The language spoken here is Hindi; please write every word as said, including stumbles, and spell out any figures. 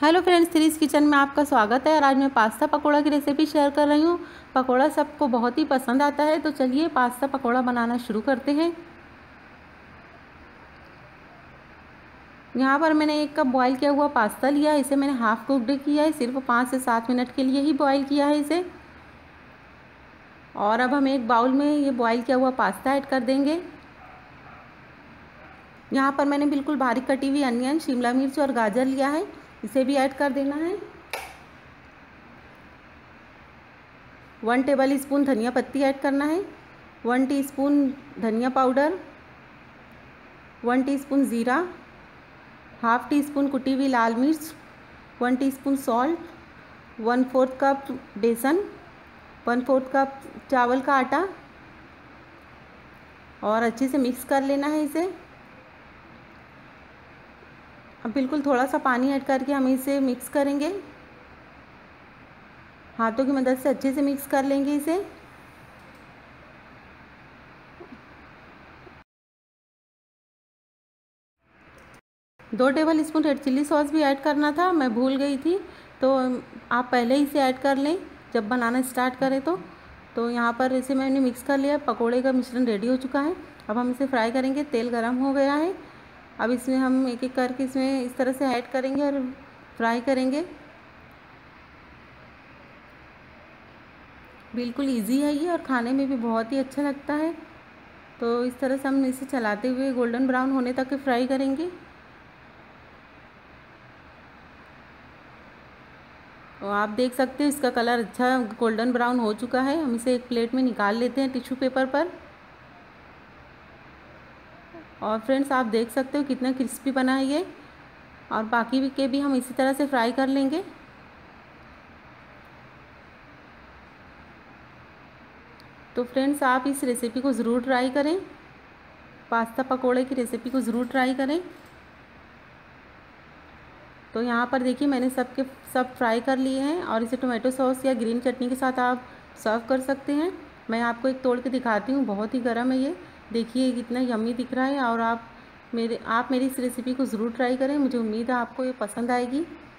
हेलो फ्रेंड्स, थ्रीज किचन में आपका स्वागत है। और आज मैं पास्ता पकोड़ा की रेसिपी शेयर कर रही हूँ। पकोड़ा सबको बहुत ही पसंद आता है, तो चलिए पास्ता पकोड़ा बनाना शुरू करते हैं। यहाँ पर मैंने एक कप बॉईल किया हुआ पास्ता लिया है। इसे मैंने हाफ़ कुकड किया है, सिर्फ पाँच से सात मिनट के लिए ही बॉईल किया है इसे। और अब हम एक बाउल में ये बॉईल किया हुआ पास्ता ऐड कर देंगे। यहाँ पर मैंने बिल्कुल बारीक कटी हुई अनियन, शिमला मिर्च और गाजर लिया है, इसे भी ऐड कर देना है। वन टेबल स्पून धनिया पत्ती ऐड करना है, वन टीस्पून धनिया पाउडर, वन टीस्पून ज़ीरा, हाफ टी स्पून कुटी हुई लाल मिर्च, one teaspoon salt, one fourth cup बेसन, वन फोर्थ कप चावल का आटा, और अच्छे से मिक्स कर लेना है इसे। अब बिल्कुल थोड़ा सा पानी ऐड करके हम इसे मिक्स करेंगे। हाथों की मदद से अच्छे से मिक्स कर लेंगे इसे। दो tablespoon red chilli sauce भी ऐड करना था, मैं भूल गई थी, तो आप पहले ही इसे ऐड कर लें जब बनाना स्टार्ट करें तो तो यहाँ पर इसे मैंने मिक्स कर लिया। पकोड़े का मिश्रण रेडी हो चुका है। अब हम इसे फ्राई करेंगे। तेल गरम हो गया है। अब इसमें हम एक एक करके इसमें इस तरह से ऐड करेंगे और फ्राई करेंगे। बिल्कुल इजी है ये, और खाने में भी बहुत ही अच्छा लगता है। तो इस तरह से हम इसे चलाते हुए गोल्डन ब्राउन होने तक फ्राई करेंगे। तो आप देख सकते हो इसका कलर अच्छा गोल्डन ब्राउन हो चुका है। हम इसे एक प्लेट में निकाल लेते हैं टिश्यू पेपर पर। और फ्रेंड्स, आप देख सकते हो कितना क्रिस्पी बना है ये। और बाकी भी के भी हम इसी तरह से फ्राई कर लेंगे। तो फ्रेंड्स, आप इस रेसिपी को ज़रूर ट्राई करें। पास्ता पकोड़े की रेसिपी को ज़रूर ट्राई करें। तो यहाँ पर देखिए मैंने सब के सब फ्राई कर लिए हैं, और इसे टोमेटो सॉस या ग्रीन चटनी के साथ आप सर्व कर सकते हैं। मैं आपको एक तोड़ के दिखाती हूँ, बहुत ही गर्म है ये। देखिए कितना यम्मी दिख रहा है। और आप मेरे आप मेरी इस रेसिपी को ज़रूर ट्राई करें। मुझे उम्मीद है आपको ये पसंद आएगी।